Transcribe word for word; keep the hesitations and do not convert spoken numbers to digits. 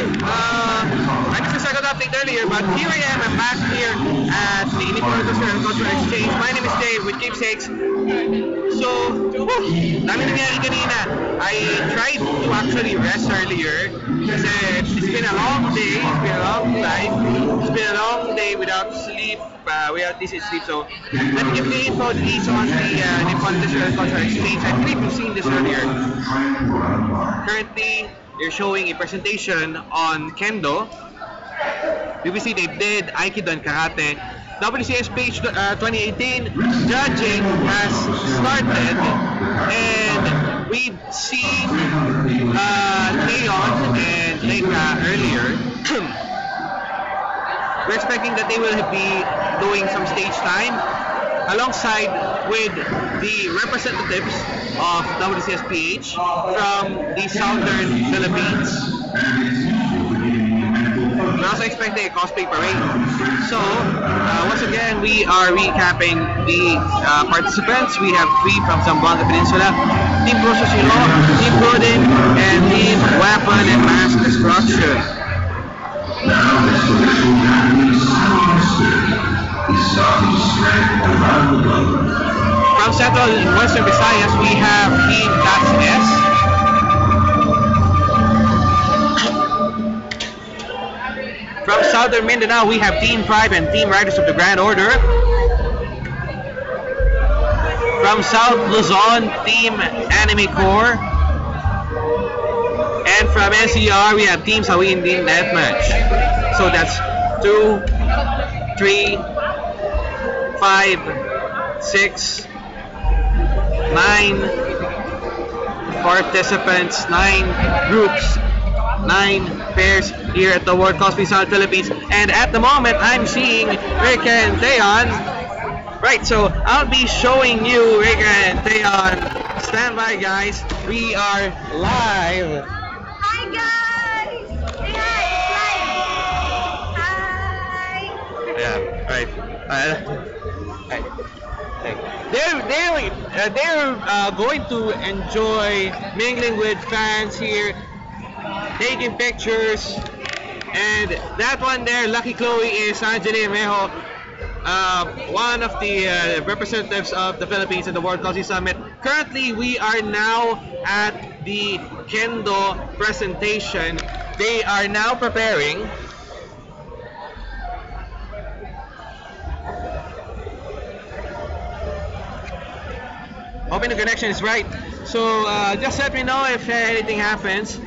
uh, I missed the second update earlier, but here I am. I'm back here at the Unicorn Cultural Cultural Exchange. My name is Dave with Keepsakes. So, whew, dami nangyari kanina. I tried to actually rest earlier kasi it's been a long day, it's been a long life, it's been a long day without sleep, uh, without decent sleep. So, let me give the info please on the uh, Nippon Cultural Cultural Exchange. I believe you've seen this earlier. Currently, they're showing a presentation on Kendo. B B C, they did Aikido and Karate. W C S Page uh, twenty eighteen judging has started, and we've seen uh, Taeyeon and Reika earlier. We're expecting that they will be doing some stage time alongside with the representatives of W C S P H from the southern Philippines. We're also expecting a cosplay parade. So, uh, once again, we are recapping the uh, participants. We have three from Zamboanga Peninsula, Team Prososhiro, Team Broden, and Team Weapon and Mass Destruction. From Central and Western Visayas, we have Team That's S. From Southern Mindanao, we have Team Tribe and Team Riders of the Grand Order. From South Luzon, Team Anime Corps. And from N C R, we have Team Sawi and Team Deathmatch. So that's two, three, five, six, nine participants, nine groups, nine pairs here at the World Cosplay Summit Philippines. And at the moment, I'm seeing Reika and Tae Yeon. Right, so I'll be showing you Reika and Tae Yeon. Stand by, guys. We are live. Hi, guys. Say hi. Hi. Yeah, right. Uh, right. They're they're uh, they're uh, going to enjoy mingling with fans here, taking pictures, and that one there, Lucky Chloe, is Angeline Mejo, uh, one of the uh, representatives of the Philippines in the World Cosplay Summit. Currently, we are now at the Kendo presentation. They are now preparing. Hoping the connection is right. So uh, just let me know if uh, anything happens.